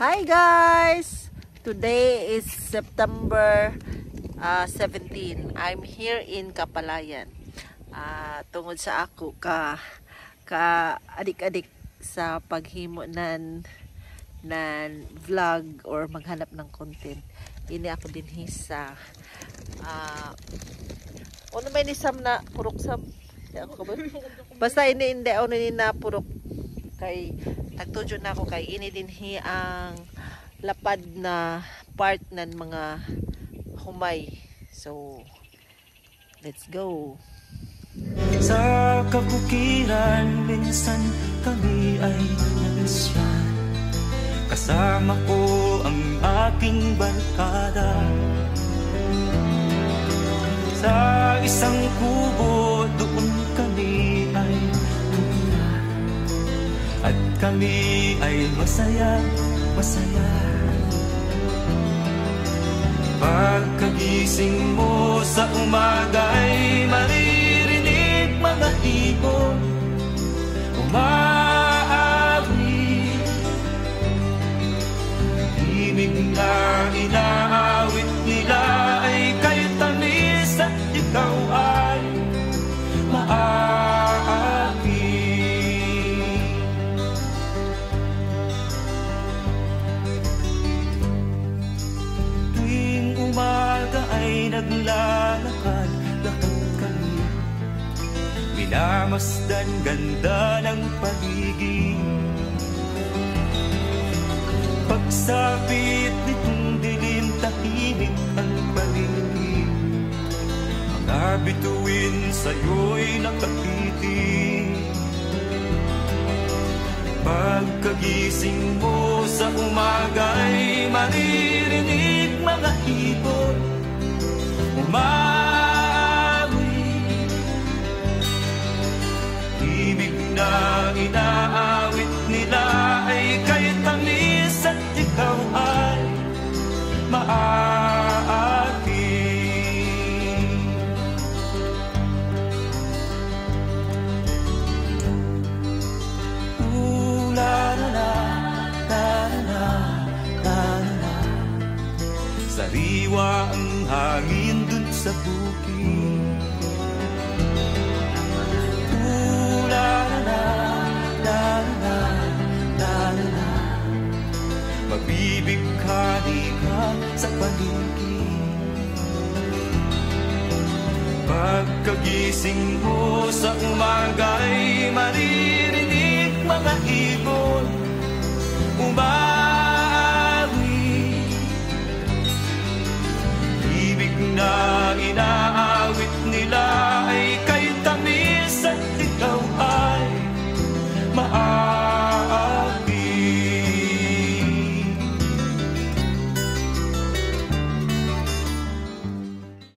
Hi guys! Today is September 17. I'm here in Kapalayan. Tungod sa ako ka adik-adik sa paghimo nan vlog or maghanap ng content. Ini ako din sa ano may nisam na purok sam. Basta ini hindi ako na purok kay tagtudyo na ako kay ini din ang lapad na part ng mga humay. So let's go. Sa kabukiran minsan kami ay nagsyan, kasama ko ang aking barkada. Sa isang kubo doon kami ay tumira, at kami ay masaya, masaya. Pagkagising mo sa umaga'y maririnig mga ibon umaawi, himig na inaawit nila ay kay tamis at ikaw ay maaaki. Tuwing umaga ay naglalakad-lakad kami, minamasdan ganda ng paligid. Pagsapit nitong dilim, tahimik ang paligid, mga bituin sa'yo'y nakapitin. Pagkagising mo sa umaga'y maririnig mga ibon umawi, ibig na inaawit nila ay kay tamis at ikaw ay maaaki. Sariwa ang hangin dun sa bukid. Mabibighani ka sa paligid. Pagkagising mo sa umaga'y maririnig mga ibon